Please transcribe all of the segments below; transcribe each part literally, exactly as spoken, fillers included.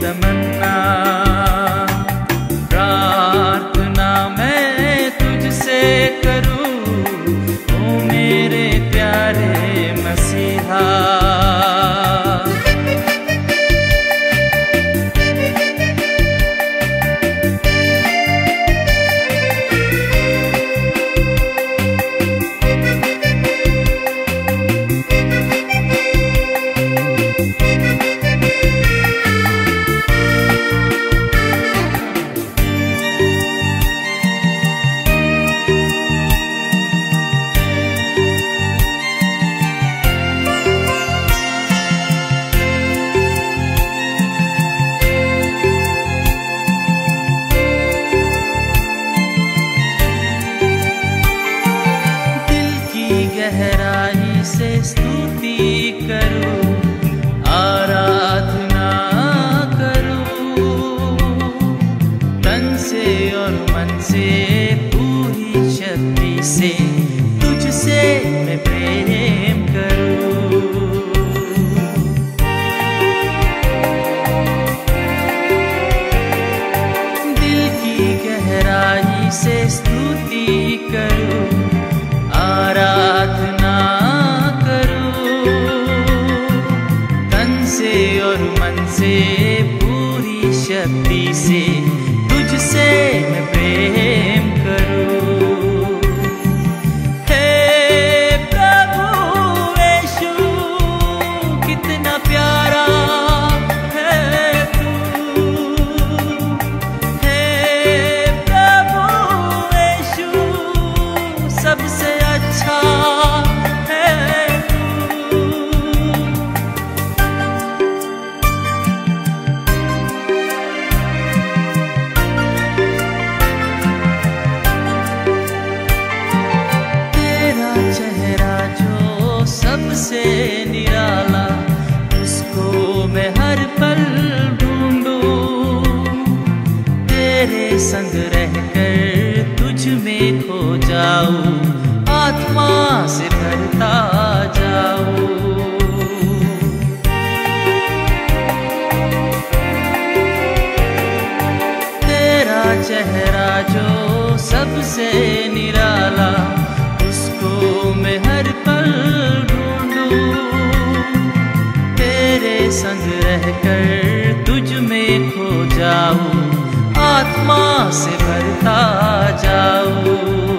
तमन्ना, प्रार्थना मैं तुझसे करूं, ओ मेरे प्यारे मसीहा। गहराई से स्तुति करूं, आराधना करूं, तन से और मन से पूरी शक्ति से तुझसे मैं प्रेम करूं। दिल की गहराई से स्तुति करूं, आराधना करूं, तन से और मन से पूरी शक्ति से तुझसे मैं प्रेम करूं। हे प्रभु यीशु, कितना प्यारा है तू। हे प्रभु यीशु, सबसे अच्छा है तू। तेरा चेहरा जो सबसे निराला, उसको मैं हर पल ढूंढूं, तेरे संग रहकर तुझ में खो जाऊं, आत्मा से भरता जाऊं। तेरा चेहरा जो सबसे निराला, उसको मैं हर पल ढूंढूं, तेरे संग रहकर तुझ में खो जाऊं, आत्मा से भरता जाऊं।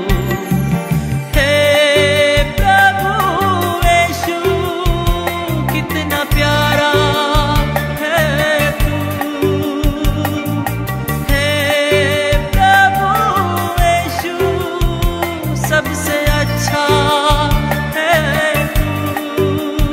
सबसे अच्छा है तू।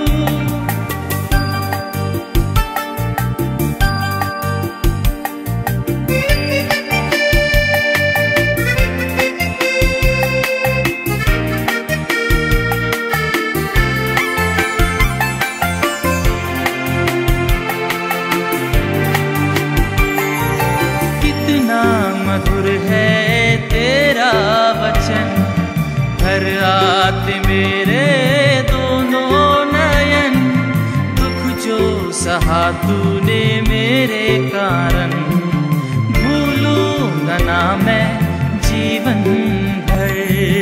कितना मधुर है तेरा वचन, घर आते मेरे दोनों नयन, दुख जो सहा तूने मेरे कारण, भूलूंगा ना मैं जीवन भर।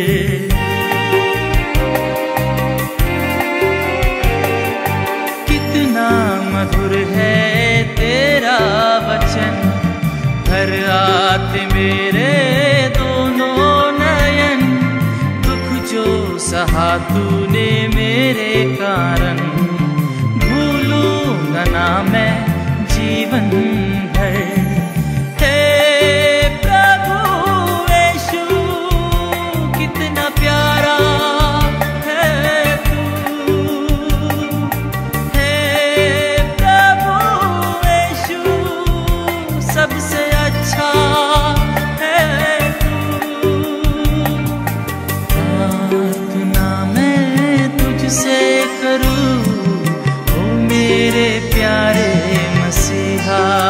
कितना मधुर है तेरा वचन, घर आते मेरे दोनों नयन, जो सहा तूने मेरे कारण, भूलूंगा ना मैं जीवन भर। हे प्रभु यीशु, कितना प्यारा है तू। हे प्रभु यीशु, सबसे अच्छा है तू। प्रार्थना मैं तुझसे करूं, ओ मेरे प्यारे मसीहा।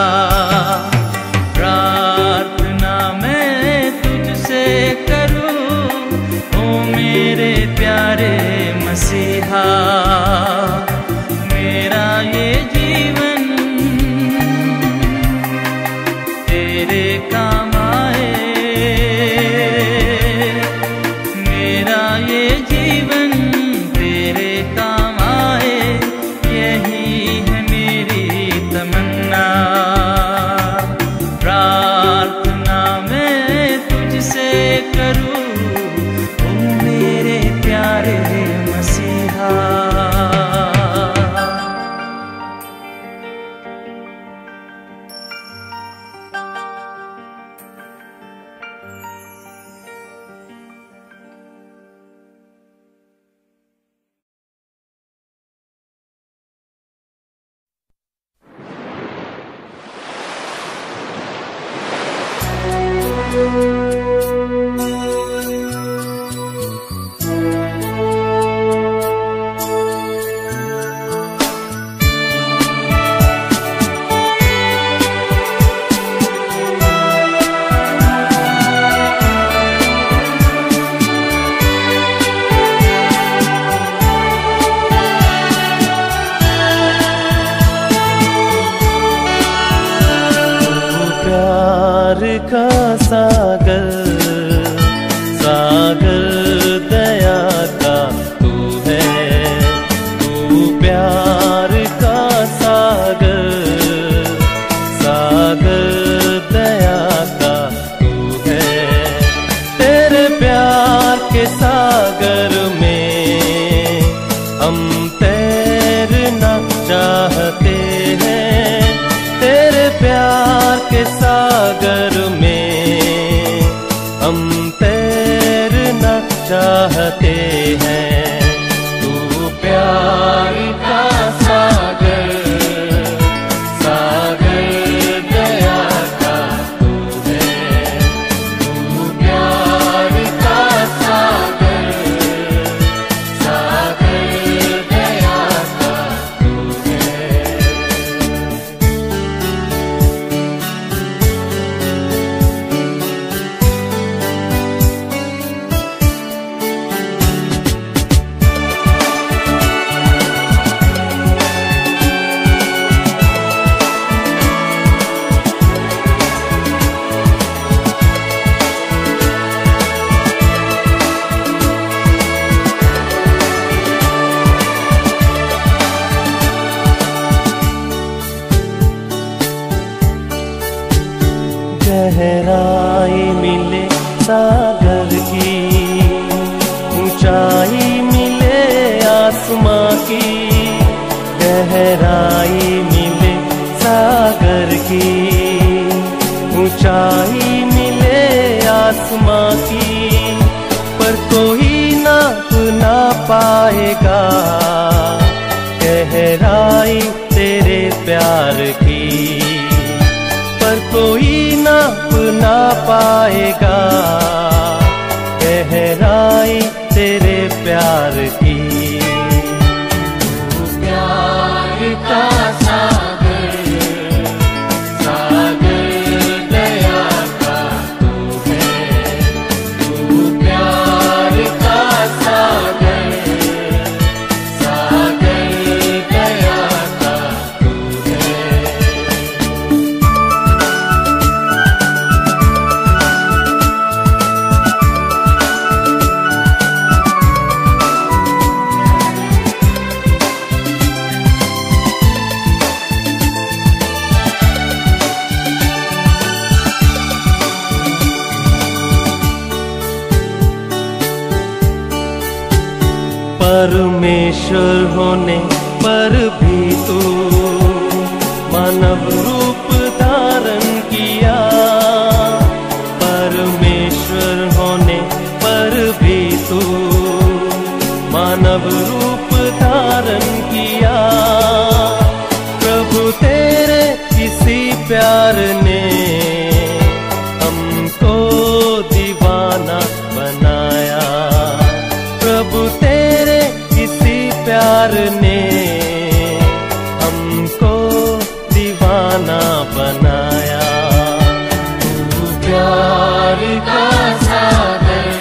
प्यार का सागर, सागर दया का तू है, तू प्यार का सागर, सागर दया का तू है। तेरे प्यार के सागर में हम तैरना चाहते हैं, तेरे प्यार के सागर में हम तैरना चाहते हैं। तू प्यार का सागर, सागर दया का तू है, तू प्यार का सागर, सागर दया का तू है। गहराई मिले सागर की, ऊंचाई मिले आसमां की, गहराई मिले सागर की, ऊंचाई मिले आसमां की, पर कोई नाप ना पाएगा गहराई तेरे प्यार की, पर कोई नाप ना पाएगा गहराई तेरे प्यार की। तू प्यार का सागर, सागर दया का तू है, तू प्यार का सागर, सागर दया का तू है। परमेश्वर होने पर भी तू मानव रूप धारण किया, परमेश्वर होने पर भी तू मानव रूप धारण किया। प्रभु तेरे किसी प्यार ने हमको दीवाना बनाया, प्रभु तेरे किसी प्यार ने हमको दीवाना बनाया। तू प्यार का सागर,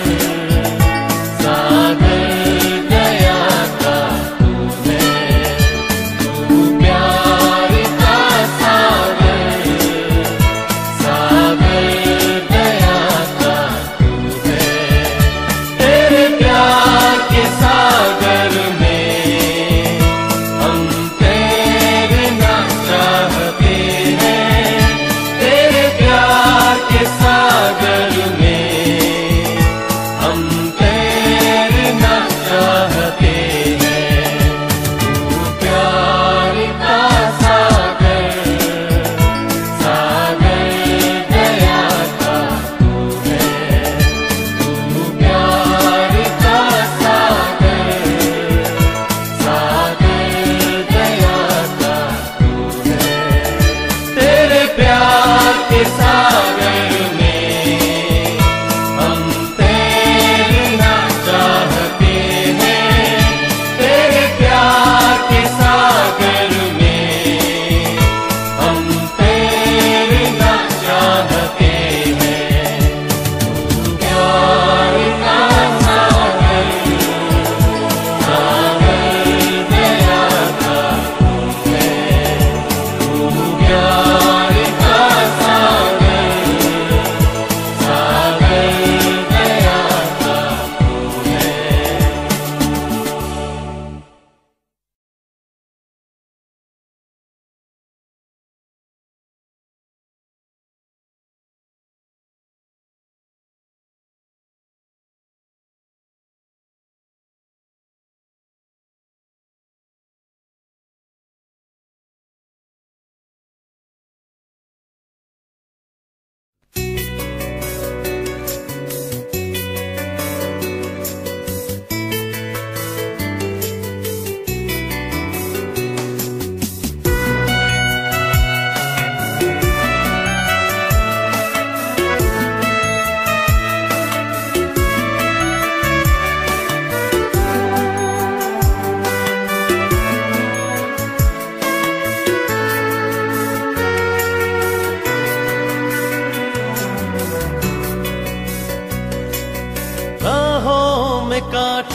सागर दया का तू है, तू प्यार का सागर, सागर दया का तू है। तेरे प्यार के सागर में हम तैरना चाहते हैं, तेरे प्यार के सागर में हम तैरना चाहते हैं। तू प्यार का सागर, सागर दया का तू है, तू प्यार का सागर, सागर दया का तू है। तेरे प्यार के सागर में हम तैरना चाहते हैं, तेरे प्यार के सागर में हम तैरना चाहते हैं। तू प्यार का सागर, सागर दया का तू है, तू प्यार का सागर,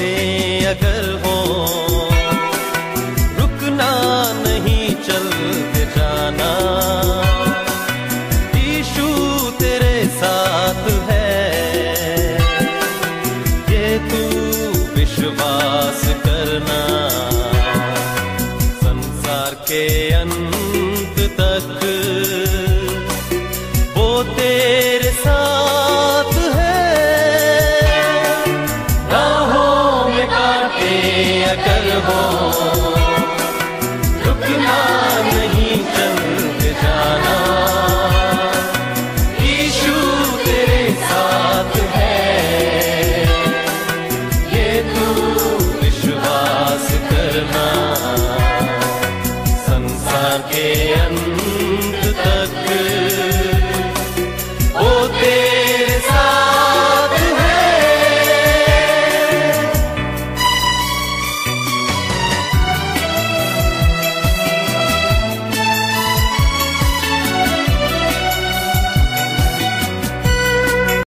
बातें अगर हो, रुकना नहीं, चलते जाना। यीशु तेरे साथ है, ये तू विश्वास करना। संसार के अंत तक वो तेरे